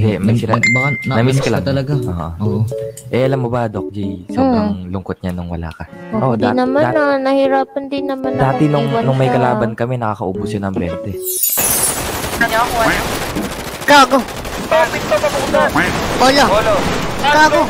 Hindi, Baka na-miss ka lang talaga. Oo. Alam mo ba, Doc G, sobrang lungkot niya nung wala ka. Hindi naman nahirapan din naman ako. Dati nung may kalaban kami, nakakaubos yun ng 20. Gago! Polo! Gago!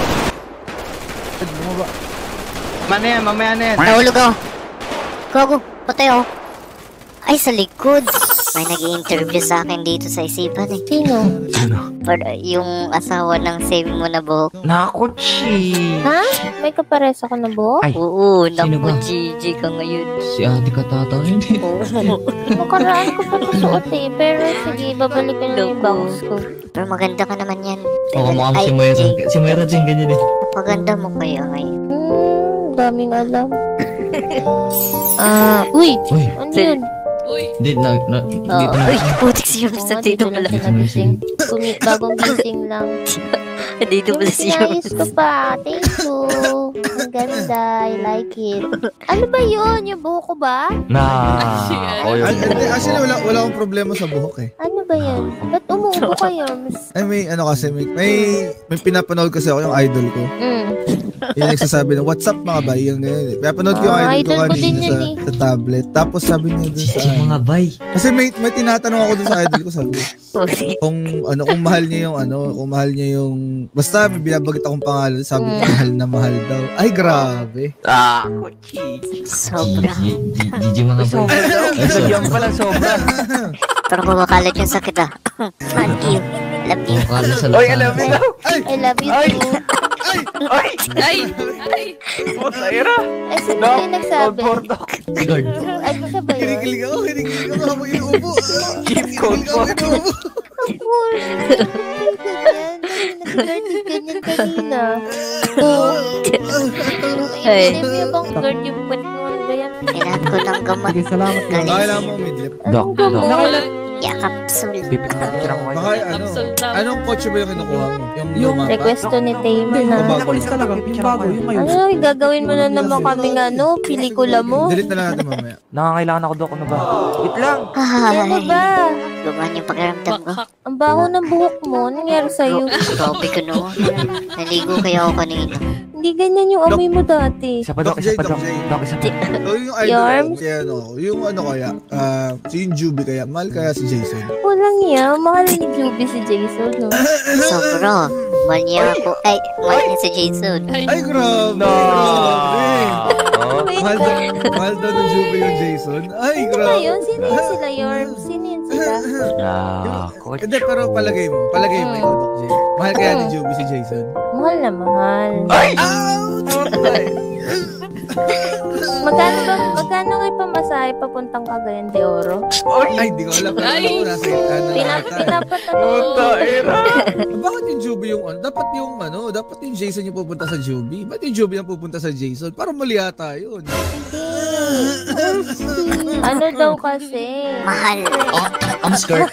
Mamaya na yan. Nahulog ako. Gago! Patay ako. Ay, sa likod. May nag-i-interview sa akin dito sa isipan eh. Sino? Yung asawa ng save mo na buhok. Nakutsi! Ha? May kapares ako na buhok? Ay, Oo, Sino naku, ba? GG ka ngayon. Si ate ka tata. Hindi. Oo. Makaraan ko pa nasuot eh. Pero sige, babalikan niyo yung bangus ko. Pero maganda ka naman yan. Oo, mukha mo Ay, si Moira. Jay, Si Moira din, ganyan eh. Napaganda mo kaya ngayon. Daming alam. Uy! Uy, Ano yun? hindi na. Uy, putik siya sa dito Dito pala. lang nagising. Bagong gising lang. Dito pala siya. Pinayos ko pa. Thank you. Ang ganda. I like it. Ano ba yun? Yung buhok ko ba? Actually, wala akong problema sa buhok eh. Ano ba yun? Ba't umuubo kayo? Ay, may pinapanood kasi ako yung idol ko. Yung nagsasabi ng, what's up mga bay? Yung ganyan eh. Pinapanood ko yung idol ko idol ko din kanina yun sa tablet. Tapos sabi niya dun sa... Mga bay. Kasi may tinatanong ako dun sa idol ko, sabi ko, kung mahal niya yung basta may binabagit akong pangalan, sabi ko mahal daw. Ay, grabe. Sobra. GG mga bay. Nagyan pala, sobra. Parang kumakalat yung sakit ah. Thank you. Love you. Mukha sa Oy, alam mo na. I love you too. Masayra. Ay, sino yung nagsabi? Guard. Ay, siya ba yun? Kinikilig ako habang inuubo. Code po. Ganyan kanina. Ay. Hindi mo bang guard yung puwet mo? Ano ba yan? Kailangan ko ng gamot. Salamat. Galing Kailangan mo midlip. Doc, Yakapsul. pipicture ako Baka anong kotse ba yung kinukuha mo? Yung mapa? Request to ni Tame na. Nakulis ka lang, yung bago, yung ngayon. Ano, gagawin mo na naman kaming pelikula mo? Delete na lang natin mamaya. Nangangailangan ako, Doc. Ano ba? Wait lang. Ano Ay. ba? Gumaan yung pakiramdam ko. Ang baho ng buhok mo. Ano nangyari sa'yo? Grabe ka no. Naligo kaya ako kanina. Hindi ganyan yung amoy mo dati. Isa pa, Doc. Isa pa, Doc. Doc, isa pa. So yung idol Yarms? ko, kaya yung kaya, si yung Juby kaya, mahal kaya si Jason. Walang yan. Mahal ni Juby si Jason, no? Sobra. Mahal niya ako. Ay, mahal niya si Jason. Ay, grabe. No. Oh my Mahal daw ng Juby yung Jason. Ay, Ano grabe. yun? Sino yun sila, Yorm? Sino yun sila? Coach. Hindi, pero palagay mo ikaw, Doc J. Mahal kaya ni Juby si Jason? Mahal na mahal. Magkano kayo pamasahe papuntang Cagayan de Oro? Ay, di ko alam. Pero nasa Pinapatanong. Bakit yung Juby yung dapat yung Jason yung pupunta sa Juby? Ba't yung Juby yung pupunta sa Jason? Parang mali yata yun. Ano daw kasi? Mahal. I'm scared.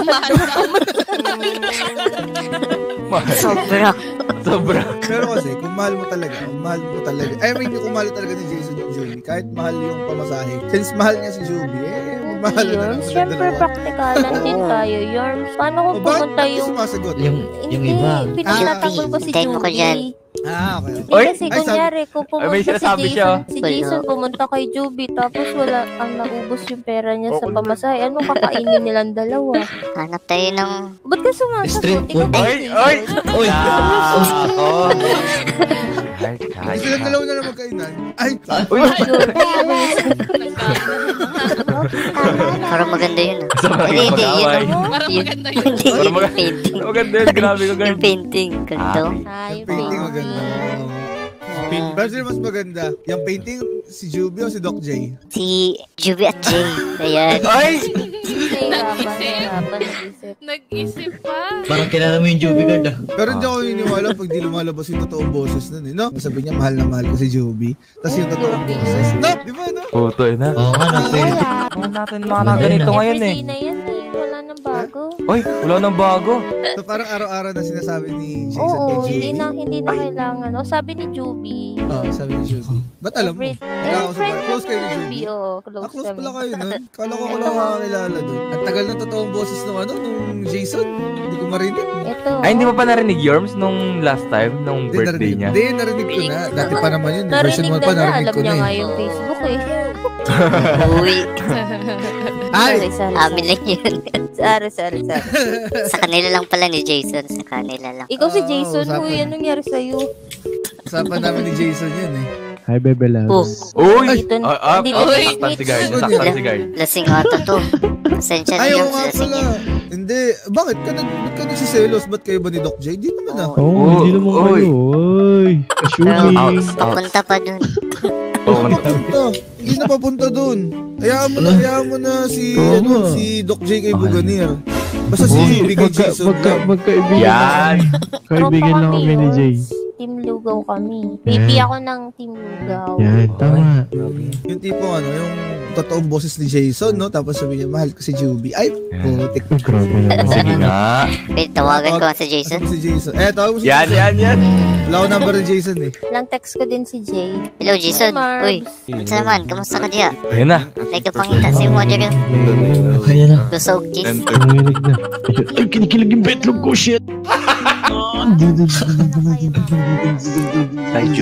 Sobra. Sobra. Pero kasi, kung mahal mo talaga, kung mahal mo talaga ni Jason yung Juby, kahit mahal yung pamasahe, since mahal niya si Juby, mahal na lang. Siyempre, praktikalan din tayo, Yorm. Paano kung pumunta Bakit yung... sumasagot? Yung iba. Pinagtatanggol ko si Hintayin mo ko dyan. Juby. Okay. Hindi kasi kunyari, kung Ay, may pumunta sinasabi siya. si Jason pumunta kay Juby, tapos wala ang naubos yung pera niya sa pamasahe, anong kakainin nilang dalawa? Hanap tayo ng... Ba't ka sumasagot? Street Ikaw food. ba Oy, si oy! Jason? Uy! Silang dalawa na lang magkainan. Ay! Parang maganda yun ah. Sa mga Hindi, mag-away. Yung painting. Maganda yun, grabe ko Yung ganun. painting. Ganito. Ay, Painting maganda. Pero sino mas maganda? Yung painting, si Juby o si Doc J? Si Juby at Jay. Ayan. Ay! Nahirapan, Nag-isip pa. Parang kilala mo yung Juby Guard ah. Pero hindi ako niniwala pag di lumalabas yung totoong boses nun eh, no? Sabi niya, mahal na mahal ko si Juby. Tapos yung totoong boses. No? Di ba, no? Puto, na. Oo nga, Wala. Huwag natin mga ganito ngayon eh. Everyday na yan eh. Wala nang bago. bago. Uy, wala nang bago. So parang araw-araw na sinasabi ni Jason Oo, kay hindi na kailangan. O, sabi ni Juby. Sabi ni Juby. Ba't alam mo? Close kayo ni Juby? Oo, close Close kami. pala kayo nun. Kala ko lang makakilala dun. Ang tagal ng totoong boses nung Jason. Hindi ko marinig. Ito. Ay, hindi mo pa narinig, Yorms, nung last time, nung birthday niya? Hindi, narinig ko na. Dati pa naman yun. Version 1 Narinig pa, na, narinig alam ko niya na nga eh. yung Facebook eh. Uy, Ay! amin lang yun. Sorry. Sa kanila lang pala ni Jason. Sa kanila lang. Ikaw si Jason, usapan. huy, anong nangyari sa'yo? Usapan namin ni Jason yan eh. Hi, Bebe Oh, Labs. Uy! Dito, hindi Saktan si Guard. Saktan si Guard. lasing ata to. Pasensya na Ay, yun. oo nga Lasing pala. yun. Hindi. Bakit ka nagsiselos? Ba't kayo ba ni Doc J? Di naman ah. Oh, hindi naman Uy. kayo. Oy, Pero, Ashumi. papunta pa dun. Papunta. Hindi na papunta dun. Hayaan mo na si, Oo. si Doc J kay Buganir. Basta si Bigay Jason. Magkaibigan. Yan! Kaibigan lang kami ni Jay. Team Lugaw kami. Baby ako ng Team Lugaw. Yan, tama. Yung tipong yung totoong boses ni Jason, no? Tapos sabi niya, mahal ko si Juby. Ay, putik. Oh, grabe naman. Sige nga. Wait, tawagan ko nga si Jason. Si Jason. Tawag mo si Yan. Wala ko number ni Jason eh. Lang text ko din si Jay. Hello, Jason. Marbs. Uy, sa naman, kamusta ka diya? Ayun na. May kapangita sa mo dyan. Kaya na. Lusog, cheese. Nanginig na. Ay, kinikilig yung betlog ko, shit. Thank you.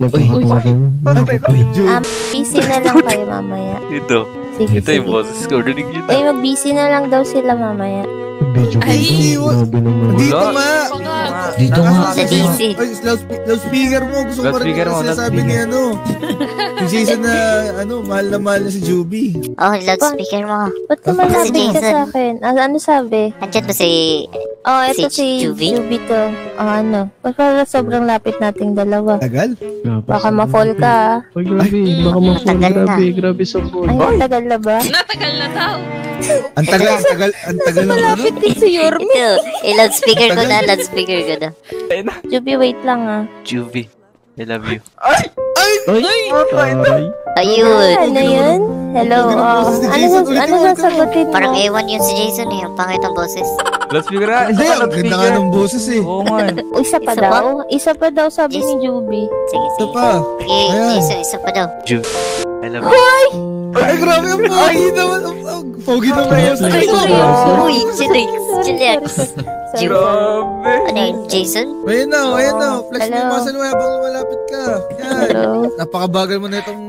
Busy na lang kayo mamaya. Ito. Sige, Ito yung sige. boses ko. Rinig yun. Ay, mag-busy na lang daw sila mamaya. Medyo Ay. grabe naman. Dito Wala. nga! Dito nga. Sa DC. Ay, loudspeaker mo. Gusto ko pa rin Loudspeaker mo, sinasabi ni ni Jason na mahal na si Juby. Oh, loudspeaker mo. Ba't ka Si malapit ka Jason. sa akin? Ano sabi? Andyan ba si... Oh, ito Si si Juby? Juby to. Ano? Baka sobrang lapit nating dalawa. Tagal? Baka ma-fall ka. Ay, grabe. Baka ma-fall. Matagal na. Grabe, grabe sa fall. Ay, tagal na ba? Natagal na daw. Ang tagal ng ano? Malapit din si Yorme. Ito, loudspeaker ko na, loudspeaker ko na. Juby, wait lang ah. Juvie. I love you. Ay! Taray. Ayun. Ano yun? Hello. Ano sasagutin mo? Parang ewan yun si Jason eh. Ang pangit ang boses. Loudspeaker na. Hindi, ang ganda nga ng boses eh. Oo nga. Isa pa Isa pa? daw? Isa pa daw sabi Yes. ni Juby. Sige, Ito sige. pa. Sige, Ayan. Jason, isa pa daw. I love you. Ay, grabe ang pogi naman. Ang pogi naman. Uy, chillax, chillax. Grabe. Ano yun, Jason? Ayan na. Flex mo yung Hello. muscle mo habang lumalapit ka. Yan. Hello. Napakabagal mo na itong...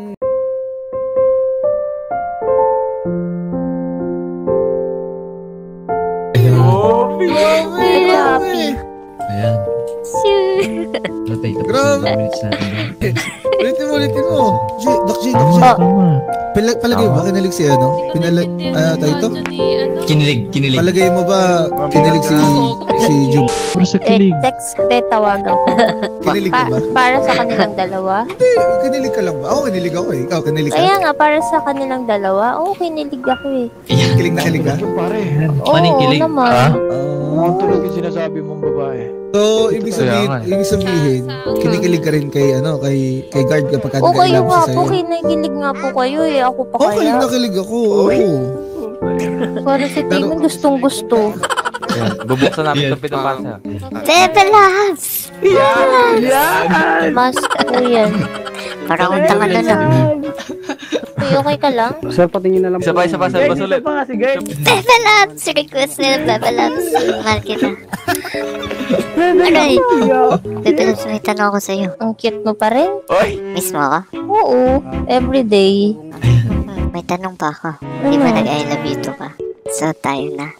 Very happy. Ayan. Patay, tapos Grabe. na minutes natin. Ulitin mo. Doc J. Tama. Palagay ba kinalig si ano? Tayo ito? Kinilig. Palagay mo ba kinilig si Jub? Pero sa kilig. Text, tawagan ko. Kinilig ka ba? Para sa kanilang dalawa? Hindi, kinilig ka lang ba? Ako kinilig ako eh. Ikaw, kinilig ka? Kaya nga, para sa kanilang dalawa, oo, kinilig ako eh. Kilig na kilig ka? Pare. Oo, Paning kilig? naman. Ang tulog yung sinasabi mong babae. So, ibig sabihin, kinikilig ka rin kay guard kapag Oo, kayo nag-love nga siya po, sa'yo. kinikilig nga po kayo eh. Ako pa Oo, kilig kaya. na kilig ako. Oo. Para si Timon, gustong gusto. Yan. Bubuksan namin itong pitapasa. Bebe Labs! Mas po yan. Parang utang ano na. Okay ka lang? Sir, patingin na lang. Isa pa. Salbas ulit. Bebe Labs! Request nila Bebe Labs. Mahal kita. Aray! Bebe Labs, may tanong ako sa'yo. Ang cute mo pa rin? Oy! Miss mo ako? Oo, everyday. May tanong pa ako. Di ba nag-I love you to ka? So, tayo na.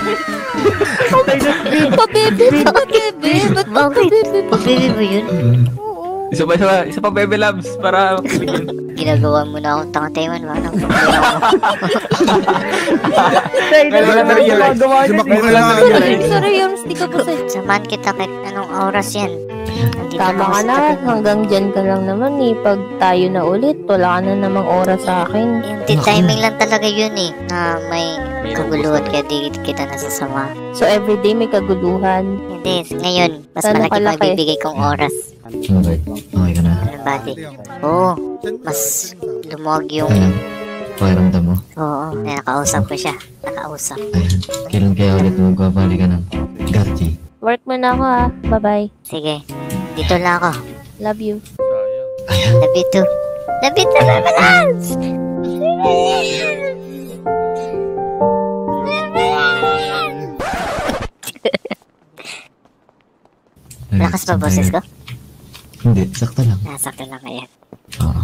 Pabebe! Ba't pabebe? Pabili mo yun? Oo. Isa pa Bebe Labs para makiligin. Ginagawa mo na akong tanga-taiwan. Wala nang problema ako. Sumakbo ka lang. Sorry, Yoms, di ka po sa... Samahan kita kahit anong oras yan. Nandito Tama ako ka sa na, tabi mo. hanggang dyan ka lang naman eh. Pag tayo na ulit, wala ka na namang oras sa akin. Hindi, timing lang talaga yun eh. Na may kaguluhan kaya di kita nasasama. So everyday may kaguluhan. Hindi, ngayon, mas Ano malaki kalaki? magbibigay kong oras. Okay ka na. Ano, buddy? Oo, mas lumuwag yung Pakiramdam mo. Oo, nakausap ko siya. Nakausap. Ayan. Kailan kaya ulit magbabali ka ng Garchi? Work mo na ako ha. Bye-bye. Sige, dito lang ako. Love you. Ayan. Love you too. Love you too, Mama Lance! Lakas pa boses ko? Hindi, sakto lang. Nasakto lang kaya. Oo.